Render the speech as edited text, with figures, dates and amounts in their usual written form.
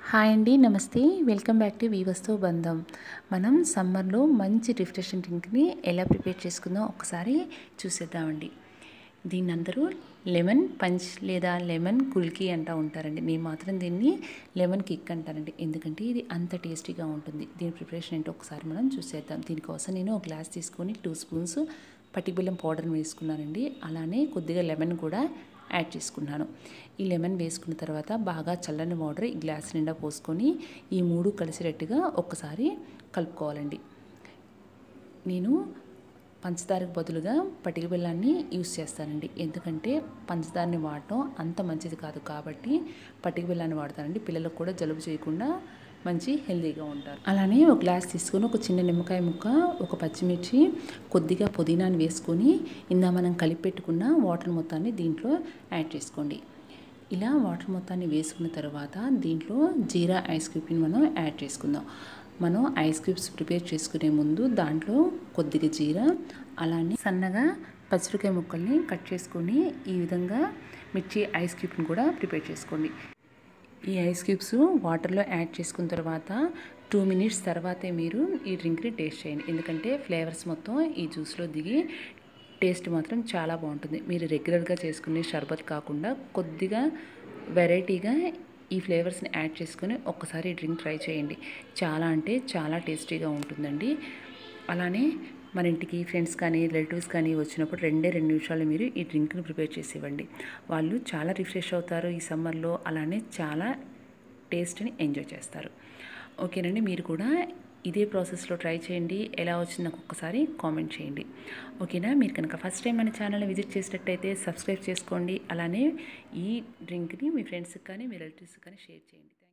Hi అండి, నమస్తే. Welcome back to వీవర్స్తో బంధం. మనం సమ్మర్లో మంచి రిఫ్రెషింగ్ డ్రింక్ని ఎలా ప్రిపేర్ చేసుకుందాం ఒకసారి చూసేద్దామండి. దీన్ని అందరూ లెమన్ పంచ్ లేదా లెమన్ కుల్కీ అంటూ ఉంటారండి. మేము మాత్రం దీన్ని లెమన్ కిక్ అంటారండి, ఎందుకంటే ఇది అంత టేస్టీగా ఉంటుంది. దీని ప్రిపరేషన్ ఏంటో ఒకసారి మనం చూసేద్దాం. దీనికోసం నేను ఒక గ్లాస్ తీసుకొని 2 స్పూన్స్ పటిక బెల్లం పౌడర్ని వేసుకున్నానండి. అలానే కొద్దిగా లెమన్ కూడా యాడ్ చేసుకున్నాను. ఈ లెమన్ వేసుకున్న తర్వాత బాగా చల్లని వాటర్ ఈ గ్లాస్ నిండా పోసుకొని ఈ మూడు కలిసేటట్టుగా ఒక్కసారి కలుపుకోవాలండి. నేను పంచదారకు బదులుగా పటిక బెల్లాన్ని యూస్ చేస్తానండి, ఎందుకంటే పంచదారని వాడటం అంత మంచిది కాదు కాబట్టి పటిక బెల్లాన్ని వాడతానండి. పిల్లలకు కూడా జలుబు చేయకుండా మంచి హెల్తీగా ఉంటారు. అలానే ఒక గ్లాస్ తీసుకొని ఒక చిన్న నిమ్మకాయ ముక్క, ఒక పచ్చిమిర్చి, కొద్దిగా పుదీనాని వేసుకొని మనం కలిపి పెట్టుకున్న వాటర్ మొత్తాన్ని దీంట్లో యాడ్ చేసుకోండి. ఇలా వాటర్ మొత్తాన్ని వేసుకున్న తర్వాత దీంట్లో జీరా ఐస్ క్యూబ్ని మనం యాడ్ చేసుకుందాం. మనం ఐస్ క్యూబ్స్ ప్రిపేర్ చేసుకునే ముందు దాంట్లో కొద్దిగా జీరా, అలానే సన్నగా పచ్చిమిరపకాయ ముక్కల్ని కట్ చేసుకొని ఈ విధంగా మిర్చి ఐస్ క్యూబ్ని కూడా ప్రిపేర్ చేసుకోండి. ఈ ఐస్ క్యూబ్స్ వాటర్లో యాడ్ చేసుకున్న తర్వాత 2 మినిట్స్ తర్వాతే మీరు ఈ డ్రింక్ని టేస్ట్ చేయండి, ఎందుకంటే ఫ్లేవర్స్ మొత్తం ఈ జ్యూస్లో దిగి టేస్ట్ మాత్రం చాలా బాగుంటుంది. మీరు రెగ్యులర్గా చేసుకునే షర్బత్ కాకుండా కొద్దిగా వెరైటీగా ఈ ఫ్లేవర్స్ని యాడ్ చేసుకొని ఒక్కసారి ఈ డ్రింక్ ట్రై చేయండి. చాలా అంటే చాలా టేస్టీగా ఉంటుందండి. అలానే మన ఇంటికి ఫ్రెండ్స్ కానీ రిలేటివ్స్ కానీ వచ్చినప్పుడు 2 నిమిషాలు మీరు ఈ డ్రింక్ని ప్రిపేర్ చేసి ఇవ్వండి. వాళ్ళు చాలా రిఫ్రెష్ అవుతారు ఈ సమ్మర్లో, అలానే చాలా టేస్ట్ని ఎంజాయ్ చేస్తారు. ఓకేనండి, మీరు కూడా ఇదే ప్రాసెస్లో ట్రై చేయండి. ఎలా వచ్చింది నాకు ఒక్కసారి కామెంట్ చేయండి. ఓకేనా? మీరు కనుక ఫస్ట్ టైం మన ఛానల్ని విజిట్ చేసినట్టయితే సబ్స్క్రైబ్ చేసుకోండి. అలానే ఈ డ్రింక్ని మీ ఫ్రెండ్స్కి కానీ మీ రిలేటివ్స్కి కానీ షేర్ చేయండి.